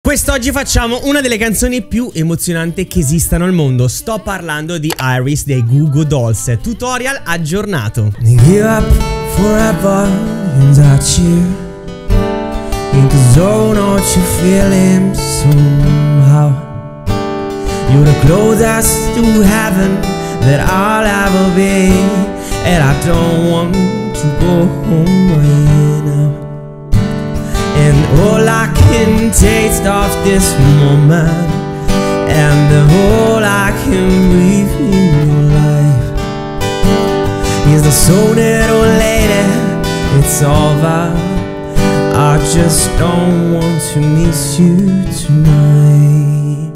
Quest'oggi facciamo una delle canzoni più emozionanti che esistano al mondo. Sto parlando di Iris dei Goo Goo Dolls. Tutorial aggiornato. Give up forever and touch you. Cause oh, don't you feel him somehow? You're the closest to heaven that I'll ever be, and I don't want to go home right now. And all I can taste of this moment, and all I can breathe in your life is the soul that, oh lady, it's over. I just don't want to miss you tonight.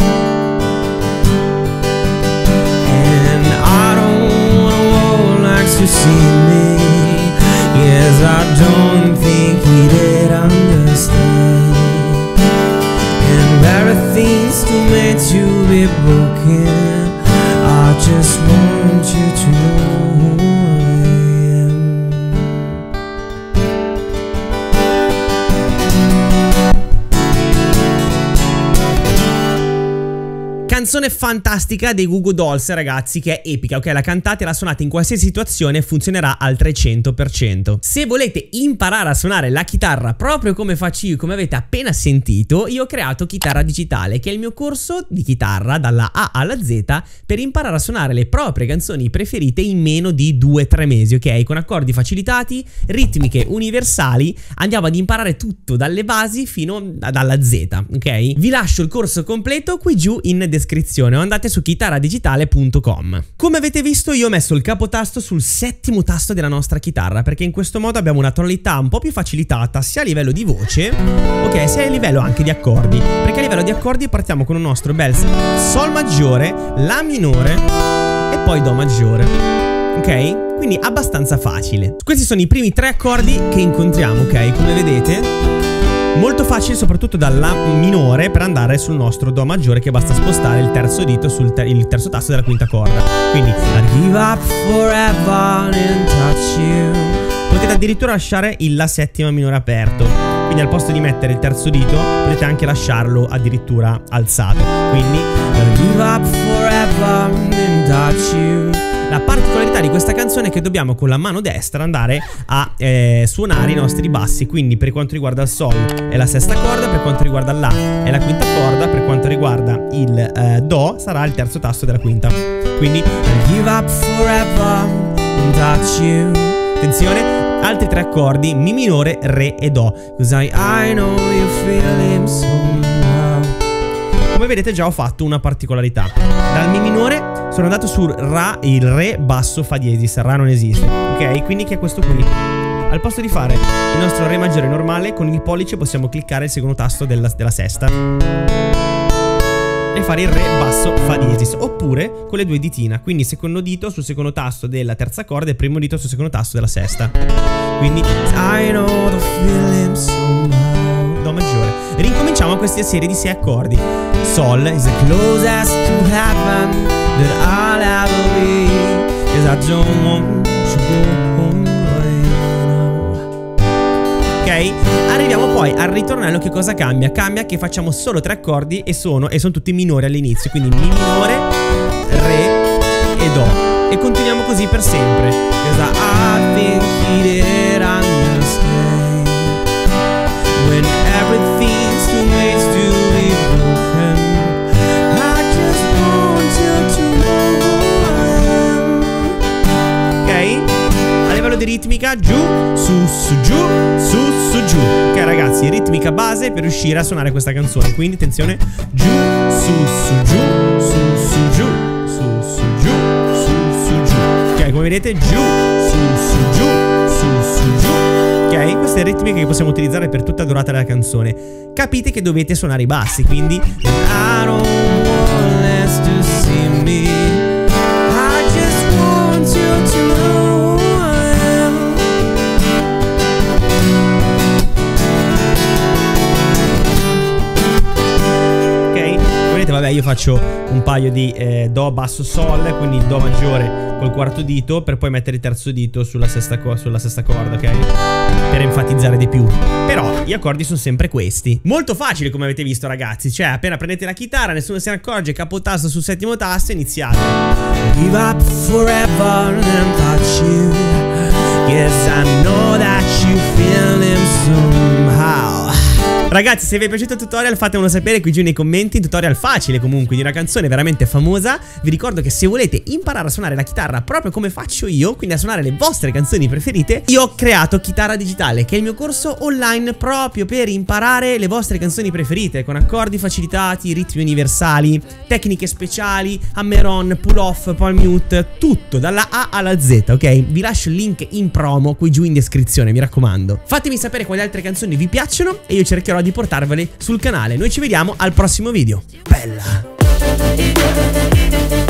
And I don't wanna walk next to see me. Yes, I don't think he did understand. And everything's too made to be broken. I just want you to know who I am. Canzone fantastica dei Goo Goo Dolls, ragazzi, che è epica, ok? La cantate e la suonate in qualsiasi situazione, funzionerà al 300%. Se volete imparare a suonare la chitarra proprio come faccio io, come avete appena sentito, io ho creato Chitarra Digitale, che è il mio corso di chitarra dalla A alla Z per imparare a suonare le proprie canzoni preferite in meno di 2-3 mesi, ok? Con accordi facilitati, ritmiche universali, andiamo ad imparare tutto dalle basi fino alla Z, ok? Vi lascio il corso completo qui giù in descrizione o andate su chitarradigitale.com. Come avete visto, io ho messo il capotasto sul settimo tasto della nostra chitarra, perché in questo modo abbiamo una tonalità un po' più facilitata sia a livello di voce, ok, sia a livello anche di accordi, perché a livello di accordi partiamo con un nostro bel Sol maggiore, La minore e poi Do maggiore, ok? Quindi abbastanza facile. Questi sono i primi 3 accordi che incontriamo, ok? Come vedete, molto facile, soprattutto dalla minore per andare sul nostro Do maggiore, che basta spostare il terzo dito sul terzo tasto della quinta corda. Quindi give up forever and touch you. Potete addirittura lasciare il La settima minore aperto, quindi al posto di mettere il terzo dito potete anche lasciarlo addirittura alzato. Quindi give up forever and touch you. La particolarità di questa canzone è che dobbiamo con la mano destra andare a suonare i nostri bassi. Quindi per quanto riguarda il Sol è la sesta corda, per quanto riguarda il La è la quinta corda, per quanto riguarda il Do sarà il terzo tasto della quinta. Quindi give up forever and touch you. Attenzione, altri 3 accordi: Mi minore, Re e Do. Cause I know you feel him somehow. Come vedete già ho fatto una particolarità. Dal Mi minore sono andato sul Ra, il Re basso Fa diesis. Ra non esiste, ok? Quindi che è questo qui. Al posto di fare il nostro Re maggiore normale, con il pollice possiamo cliccare il secondo tasto della sesta e fare il Re basso Fa diesis, oppure con le 2 ditina, quindi secondo dito sul secondo tasto della terza corda e primo dito sul secondo tasto della sesta. Quindi I know the feeling somehow. Do maggiore. Ricominciamo questa serie di 6 accordi. Sol is the closest to heaven that I'll ever be, cause I don't want to go home right now. Ok? Arriviamo poi al ritornello. Che cosa cambia? Cambia che facciamo solo 3 accordi e sono tutti minori all'inizio. Quindi Mi minore, Re e Do. E continuiamo così per sempre. Cause I think he did understand. When everything's too late to be broken, I just want you to know who I am. Ok? A livello di ritmica, giù, su, su, giù, su, su, giù. Ok ragazzi, ritmica base per riuscire a suonare questa canzone. Quindi attenzione, giù, su, su, giù, su, su, giù, su, su, giù, su, su, giù. Ok, come vedete, giù, su, su, giù, su, su, giù. Ok, queste ritmiche che possiamo utilizzare per tutta la durata della canzone. Capite che dovete suonare i bassi, quindi I don't want less to see me. I just want you to know who I am. ok? Vedete, vabbè, Io faccio un paio di Do basso Sol, quindi il Do maggiore col quarto dito, per poi mettere il terzo dito sulla sesta corda, ok? Per enfatizzare di più. Però gli accordi sono sempre questi. Molto facile, come avete visto, ragazzi. Cioè, appena prendete la chitarra, nessuno se ne accorge, capotasto sul settimo tasto e iniziate. Give up forever and touch you. Yes, I know that you feel him somehow. Ragazzi, se vi è piaciuto il tutorial fatemelo sapere qui giù nei commenti. Un tutorial facile comunque di una canzone veramente famosa. Vi ricordo che se volete imparare a suonare la chitarra proprio come faccio io, quindi a suonare le vostre canzoni preferite, io ho creato Chitarra Digitale, che è il mio corso online proprio per imparare le vostre canzoni preferite, con accordi facilitati, ritmi universali, tecniche speciali, hammer on, pull off, palm mute, tutto dalla A alla Z, ok? Vi lascio il link in promo qui giù in descrizione, mi raccomando. Fatemi sapere quali altre canzoni vi piacciono e io cercherò di portarvele sul canale. Noi ci vediamo al prossimo video. Bella!